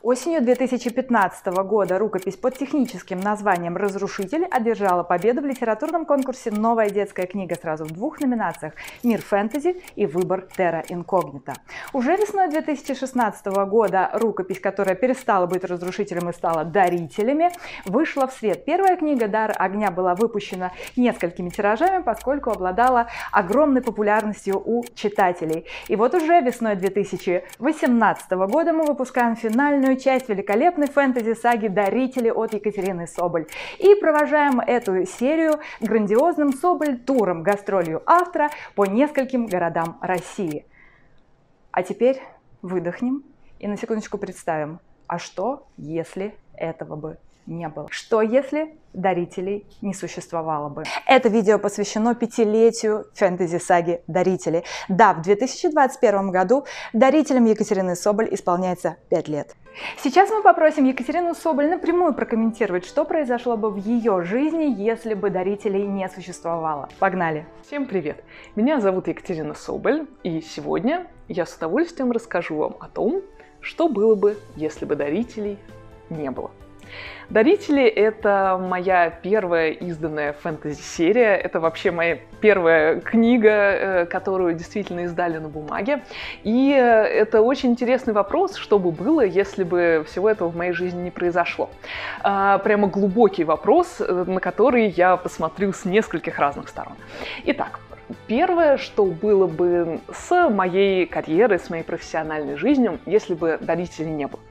Осенью 2015 года рукопись под техническим названием «Разрушитель» одержала победу в литературном конкурсе «Новая детская книга» сразу в двух номинациях «Мир фэнтези» и «Выбор терра инкогнита». Уже весной 2016 года рукопись, которая перестала быть разрушителем и стала дарителями, вышла в свет. Первая книга «Дар огня» была выпущена несколькими тиражами, поскольку обладала огромной популярностью у читателей. И вот уже весной 2018 года мы выпускаем финальную часть великолепной фэнтези-саги «Дарители» от Екатерины Соболь. И провожаем эту серию грандиозным Соболь-туром, гастролью автора по нескольким городам России. А теперь выдохнем и на секундочку представим, а что, если этого бы не было? Что, если дарителей не существовало бы? Это видео посвящено 5-летию фэнтези-саги «Дарители». Да, в 2021 году дарителям Екатерины Соболь исполняется 5 лет. Сейчас мы попросим Екатерину Соболь напрямую прокомментировать, что произошло бы в ее жизни, если бы дарителей не существовало. Погнали! Всем привет! Меня зовут Екатерина Соболь, и сегодня я с удовольствием расскажу вам о том, что было бы, если бы дарителей не было. «Дарители» — это моя первая изданная фэнтези-серия, это вообще моя первая книга, которую действительно издали на бумаге. И это очень интересный вопрос, что бы было, если бы всего этого в моей жизни не произошло. Прямо глубокий вопрос, на который я посмотрю с нескольких разных сторон. Итак, первое, что было бы с моей карьерой, с моей профессиональной жизнью, если бы дарителей не было.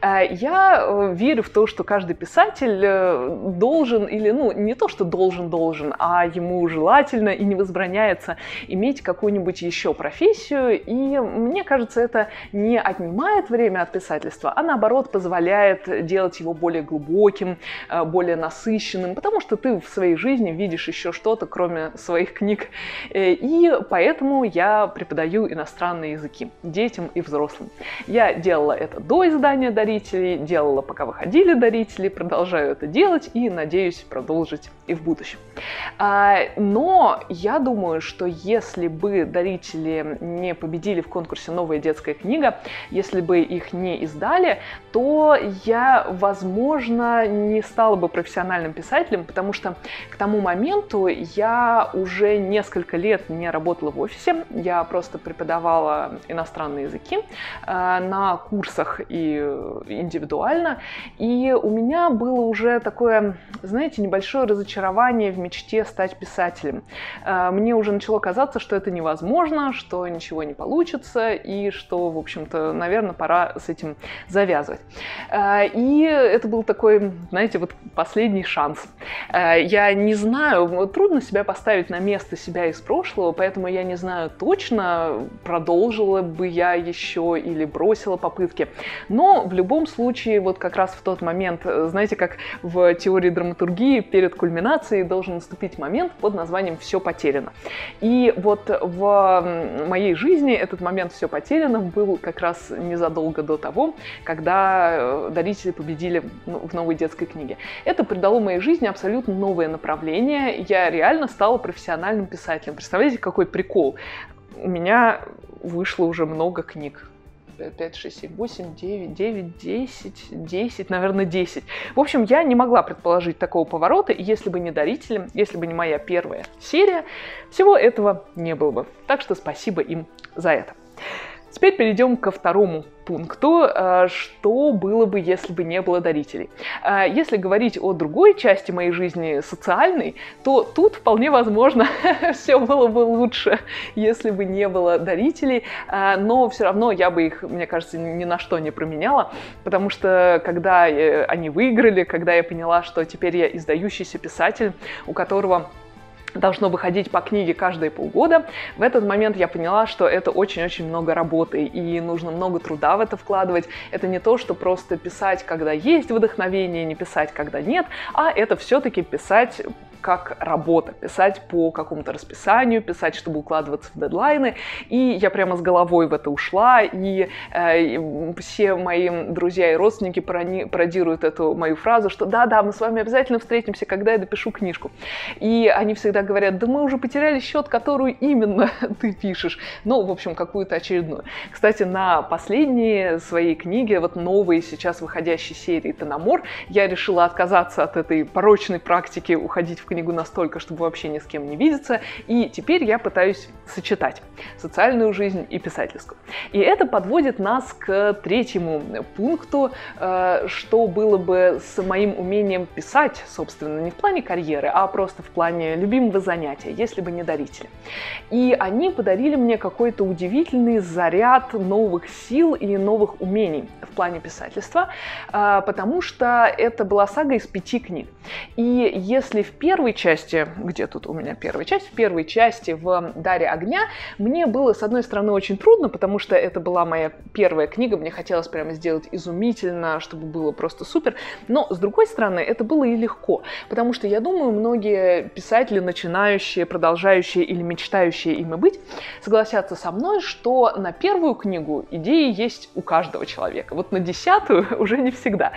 Я верю в то, что каждый писатель должен, или, не то, что должен, а ему желательно и не возбраняется иметь какую-нибудь еще профессию. И мне кажется, это не отнимает время от писательства, а наоборот позволяет делать его более глубоким, более насыщенным, потому что ты в своей жизни видишь еще что-то, кроме своих книг. И поэтому я преподаю иностранные языки детям и взрослым. Я делала это до издания «Дарителей», делала, пока выходили «Дарители», продолжаю это делать и надеюсь продолжить и в будущем. Но я думаю, что если бы «Дарители» не победили в конкурсе «Новая детская книга», если бы их не издали, то я, возможно, не стала бы профессиональным писателем, потому что к тому моменту я уже несколько лет не работала в офисе, я просто преподавала иностранные языки на курсах и индивидуально, и у меня было уже такое, знаете, небольшое разочарование в мечте стать писателем. Мне уже начало казаться, что это невозможно, что ничего не получится, и что, в общем-то, наверное, пора с этим завязывать. И это был такой, знаете, вот последний шанс. Я не знаю, трудно себя поставить на место себя из прошлого, поэтому я не знаю точно, продолжила бы я еще или бросила попытки. Но в любом случае, вот как раз в тот момент, знаете, как в теории драматургии, перед кульминацией должен наступить момент под названием «все потеряно». И вот в моей жизни этот момент «все потеряно» был как раз незадолго до того, когда дарители победили в новой детской книге. Это придало моей жизни абсолютно новое направление. Я реально стала профессиональным писателем. Представляете, какой прикол? У меня вышло уже много книг. 5, 6, 7, 8, 9, 10, наверное, 10. В общем, я не могла предположить такого поворота, и если бы не «Дарители», если бы не моя первая серия, всего этого не было бы. Так что спасибо им за это. Теперь перейдем ко второму пункту, что было бы, если бы не было дарителей. Если говорить о другой части моей жизни, социальной, то тут вполне возможно все было бы лучше, если бы не было дарителей, но все равно я бы их, мне кажется, ни на что не променяла, потому что когда они выиграли, когда я поняла, что теперь я издающийся писатель, у которого должно выходить по книге каждые полгода. В этот момент я поняла, что это очень-очень много работы, и нужно много труда в это вкладывать. Это не то, что просто писать, когда есть вдохновение, не писать, когда нет, а это все-таки писать как работа, писать по какому-то расписанию, писать, чтобы укладываться в дедлайны, и я прямо с головой в это ушла, и все мои друзья и родственники пародируют эту мою фразу, что да-да, мы с вами обязательно встретимся, когда я допишу книжку. И они всегда говорят: да мы уже потеряли счет, которую именно ты пишешь. Ну, в общем, какую-то очередную. Кстати, на последней своей книге, вот новой сейчас выходящей серии «Тономор», я решила отказаться от этой порочной практики уходить в книгу настолько, чтобы вообще ни с кем не видеться, и теперь я пытаюсь сочетать социальную жизнь и писательскую. И это подводит нас к третьему пункту, что было бы с моим умением писать, собственно, не в плане карьеры, а просто в плане любимого занятия, если бы не дарители. И они подарили мне какой-то удивительный заряд новых сил и новых умений в плане писательства, потому что это была сага из 5 книг. И если в первой части, где тут у меня первая часть? В первой части, в «Даре огня», мне было, с одной стороны, очень трудно, потому что это была моя первая книга, мне хотелось прямо сделать изумительно, чтобы было просто супер, но, с другой стороны, это было и легко, потому что, я думаю, многие писатели, начинающие, продолжающие или мечтающие ими быть, согласятся со мной, что на первую книгу идеи есть у каждого человека, вот на 10-ю уже не всегда.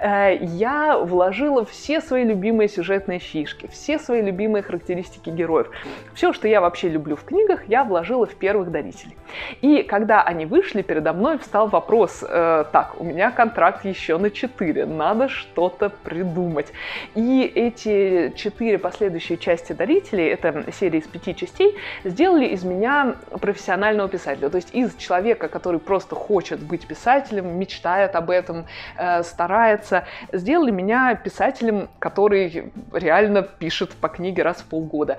Я вложила все свои любимые сюжетные фишки, все свои любимые характеристики героев. Все, что я вообще люблю в книгах, я вложила в первых дарителей. И когда они вышли, передо мной встал вопрос: так, у меня контракт еще на 4, надо что-то придумать. И эти 4 последующие части дарителей, это серия из 5 частей, сделали из меня профессионального писателя. То есть из человека, который просто хочет быть писателем, мечтает об этом, старается, сделали меня писателем, который реально пишет по книге раз в полгода.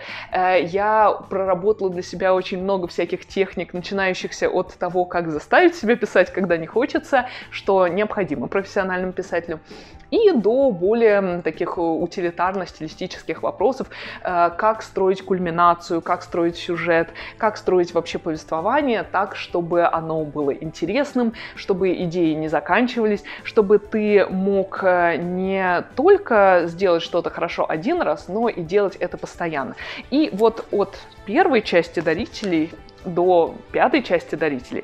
Я проработала для себя очень много всяких техник, начинающихся от того, как заставить себя писать, когда не хочется, что необходимо профессиональному писателю, и до более таких утилитарно-стилистических вопросов, как строить кульминацию, как строить сюжет, как строить вообще повествование так, чтобы оно было интересным, чтобы идеи не заканчивались, чтобы ты мог не только сделать что-то хорошо один раз, но и делать это постоянно. И вот от первой части дарителей до 5-й части дарителей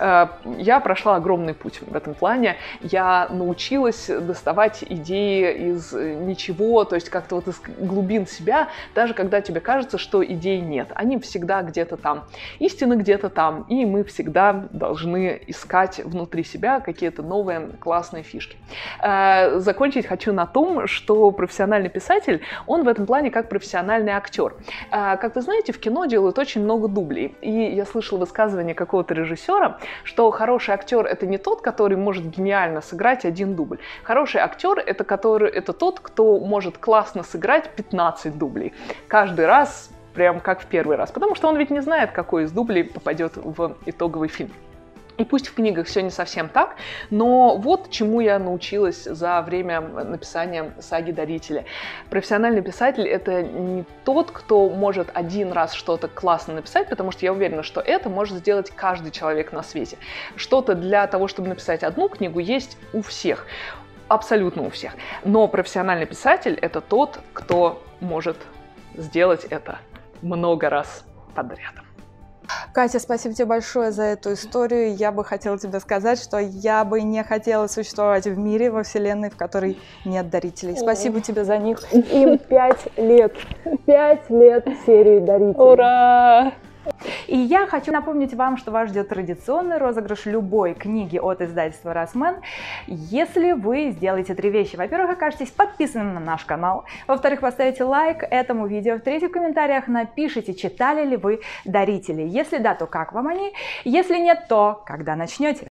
я прошла огромный путь в этом плане. Я научилась доставать идеи из ничего, то есть как-то вот из глубин себя, даже когда тебе кажется, что идей нет. Они всегда где-то там. Истина где-то там, и мы всегда должны искать внутри себя какие-то новые классные фишки. Закончить хочу на том, что профессиональный писатель, он в этом плане как профессиональный актер. Как вы знаете, в кино делают очень много дублей, и я слышала высказывание какого-то режиссера, что хороший актер — это не тот, который может гениально сыграть один дубль. Хороший актер — это тот, кто может классно сыграть 15 дублей. Каждый раз, прям как в первый раз. Потому что он ведь не знает, какой из дублей попадет в итоговый фильм. И пусть в книгах все не совсем так, но вот чему я научилась за время написания саги «Дарители». Профессиональный писатель — это не тот, кто может один раз что-то классно написать, потому что я уверена, что это может сделать каждый человек на свете. Что-то для того, чтобы написать одну книгу, есть у всех. Абсолютно у всех. Но профессиональный писатель — это тот, кто может сделать это много раз подряд. Катя, спасибо тебе большое за эту историю. Я бы хотела тебе сказать, что я бы не хотела существовать в мире, во вселенной, в которой нет дарителей. Спасибо тебе за них. Им 5 лет. 5 лет серии дарителей. Ура! И я хочу напомнить вам, что вас ждет традиционный розыгрыш любой книги от издательства «Россман», если вы сделаете 3 вещи. Во-первых, окажетесь подписанным на наш канал. Во-вторых, поставите лайк этому видео. В-третьих, в комментариях напишите, читали ли вы «Дарители». Если да, то как вам они? Если нет, то когда начнете?